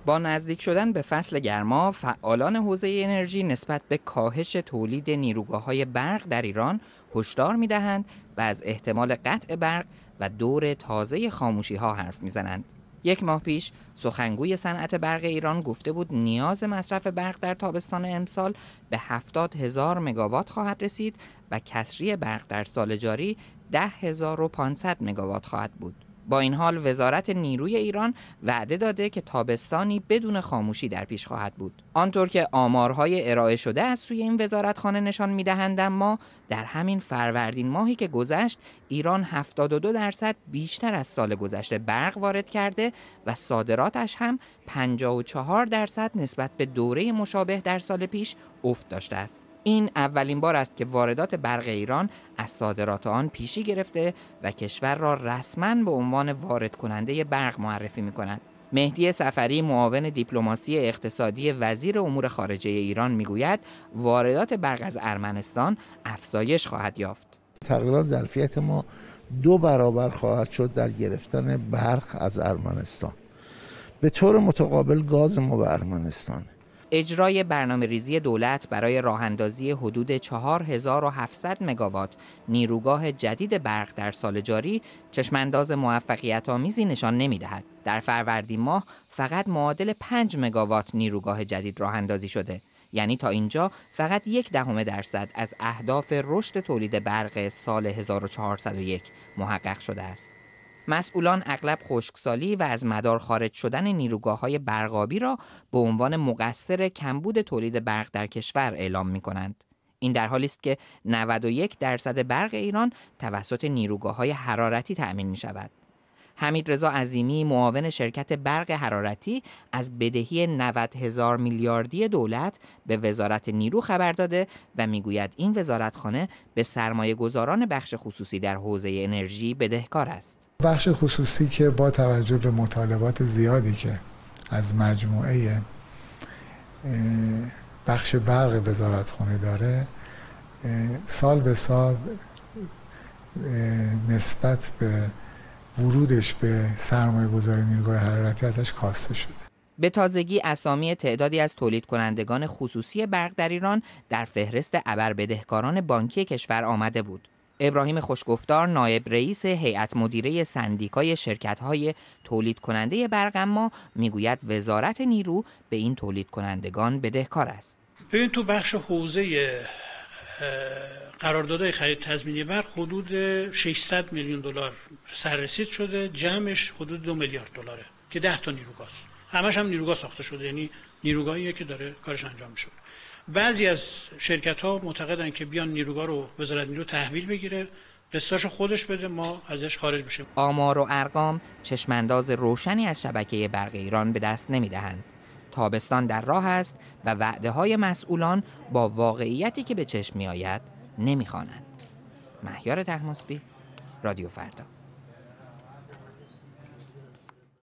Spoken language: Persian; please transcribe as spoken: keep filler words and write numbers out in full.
با نزدیک شدن به فصل گرما، فعالان حوزه انرژی نسبت به کاهش تولید نیروگاه‌های برق در ایران هشدار می‌دهند و از احتمال قطع برق و دور تازه خاموشی‌ها حرف می‌زنند. یک ماه پیش سخنگوی صنعت برق ایران گفته بود نیاز مصرف برق در تابستان امسال به هفتاد هزار مگاوات خواهد رسید و کسری برق در سال جاری ده هزار و پانصد مگاوات خواهد بود. با این حال وزارت نیروی ایران وعده داده که تابستانی بدون خاموشی در پیش خواهد بود. آنطور که آمارهای ارائه شده از سوی این وزارتخانه نشان می‌دهند، اما در همین فروردین ماهی که گذشت ایران هفتاد و دو درصد بیشتر از سال گذشته برق وارد کرده و صادراتش هم پنجاه و چهار درصد نسبت به دوره مشابه در سال پیش افت داشته است. این اولین بار است که واردات برق ایران از صادرات آن پیشی گرفته و کشور را رسما به عنوان وارد کننده برق معرفی می‌کند. مهدی صفری، معاون دیپلماسی اقتصادی وزیر امور خارجه ایران، میگوید واردات برق از ارمنستان افزایش خواهد یافت. تقریبا ظرفیت ما دو برابر خواهد شد در گرفتن برق از ارمنستان. به طور متقابل گاز ما به ارمنستان. اجرای برنامه ریزی دولت برای راه‌اندازی حدود چهار هزار و هفتصد مگاوات نیروگاه جدید برق در سال جاری چشمانداز موفقیت آمیزی نشان نمی‌دهد. در فروردین ماه فقط معادل پنج مگاوات نیروگاه جدید راه‌اندازی شده. یعنی تا اینجا فقط یک دهم درصد از اهداف رشد تولید برق سال هزار و چهارصد و یک محقق شده است. مسئولان اغلب خشکسالی و از مدار خارج شدن نیروگاه‌های برقابی را به عنوان مقصر کمبود تولید برق در کشور اعلام می‌کنند. این در حالی است که نود و یک درصد برق ایران توسط نیروگاه‌های حرارتی تأمین می‌شود. حمیدرضا عظیمی، معاون شرکت برق حرارتی، از بدهی نود هزار میلیاردی دولت به وزارت نیرو خبر داده و میگوید این وزارتخانه به سرمایه گذاران بخش خصوصی در حوزه انرژی بدهکار است. بخش خصوصی که با توجه به مطالبات زیادی که از مجموعه بخش برق وزارتخانه داره، سال به سال نسبت به ورودش به سرمایه گذاری نیروگاه حرارتی ازش کاسته شده. به تازگی اسامی تعدادی از تولید کنندگان خصوصی برق در ایران در فهرست ابربدهکاران بانکی کشور آمده بود. ابراهیم خوشگفتار، نایب رئیس هیئت مدیره سندیکای شرکت‌های تولید کننده برق، اما میگوید وزارت نیرو به این تولید کنندگان بدهکار است. ببین تو بخش حوزه قراردادهای خرید تضمینی برق حدود ششصد میلیون دلار سررسید شده، جمعش حدود دو میلیارد دلاره که ده تا نیروگاست. همش هم نیروگاه ساخته شده، یعنی نیروگاهیه که داره کارش انجام میشه. بعضی از شرکت‌ها معتقدن که بیان نیروگاه رو وزارت نیرو تحویل بگیره، قسطاشو خودش بده، ما ازش خارج بشیم. آمار و ارقام چشمانداز روشنی از شبکه برق ایران به دست نمیدهند. تابستان در راه است و وعده‌های مسئولان با واقعیتی که به چشم می‌آید نمی‌خوانند. مهیار طهماسبی، رادیو فردا.